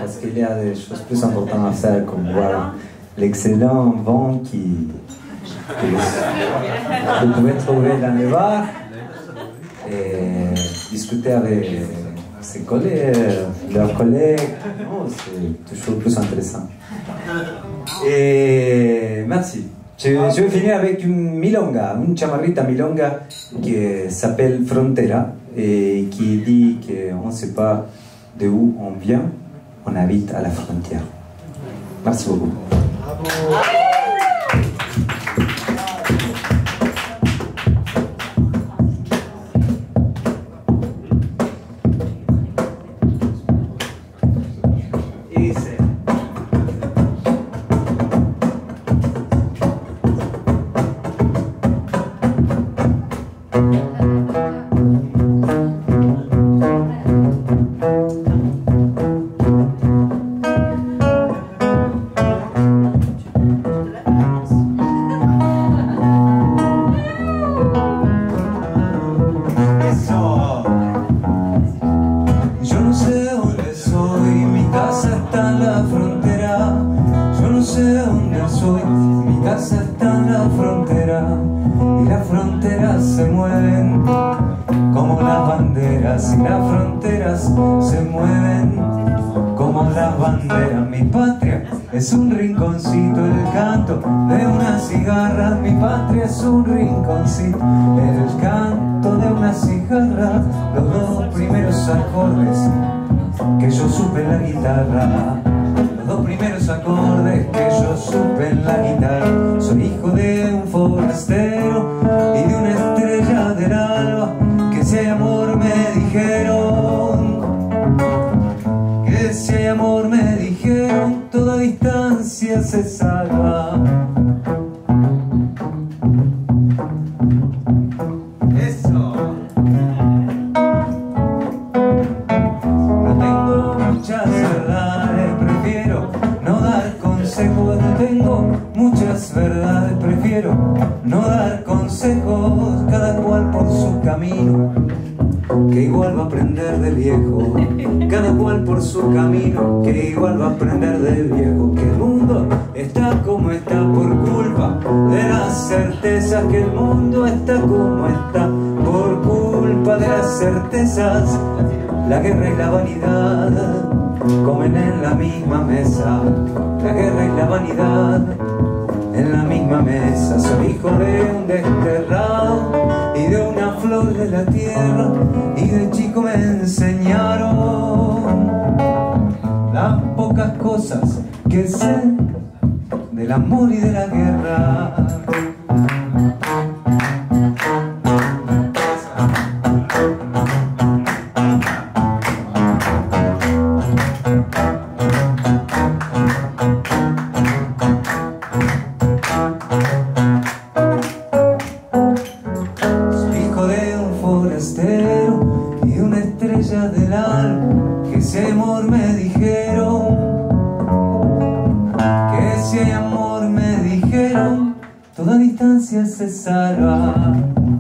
parce qu'il y a des choses plus importantes à faire, comme voir l'excellent vent que vous pouvez trouver dans les bars et discuter avec ses collègues, leurs collègues. Oh, c'est toujours plus intéressant. Et merci. Je vais finir avec une milonga, une chamarrita milonga qui s'appelle Frontera et qui dit qu'on ne sait pas d'où on vient, on habite à la frontière. Merci beaucoup. Bravo. Es un rinconcito el canto de una cigarra, mi patria es un rinconcito, el canto de una cigarra, los dos primeros acordes que yo supe en la guitarra, los dos primeros acordes que yo supe en la guitarra. Soy hijo de un forastero y de una estrella del alba, que si hay amor me dijeron, que si hay amor me dijeron, toda distancia se salva. Eso. No tengo muchas verdades, prefiero no dar consejos. No tengo muchas verdades, prefiero no dar consejos. Cada cual por su camino, que igual va a aprender del viejo. Cada cual por su camino, que igual va a aprender del viejo. Que el mundo está como está por culpa de las certezas. Que el mundo está como está por culpa de las certezas. La guerra y la vanidad comen en la misma mesa. La guerra y la vanidad en la misma mesa. Soy hijo de un desterrado y de una flor de la tierra, y de chico me enseñaron las pocas cosas que sé del amor y de la guerra. Se salva.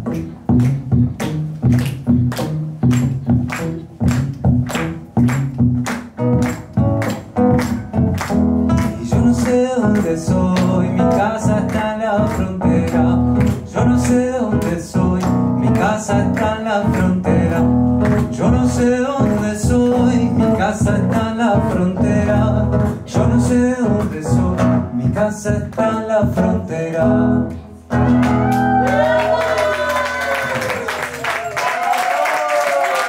Y yo no sé dónde soy, mi casa está en la frontera. Yo no sé dónde soy, mi casa está en la frontera. Yo no sé dónde soy, mi casa está en la frontera. Yo no sé dónde soy, mi casa está en la frontera. Yeah.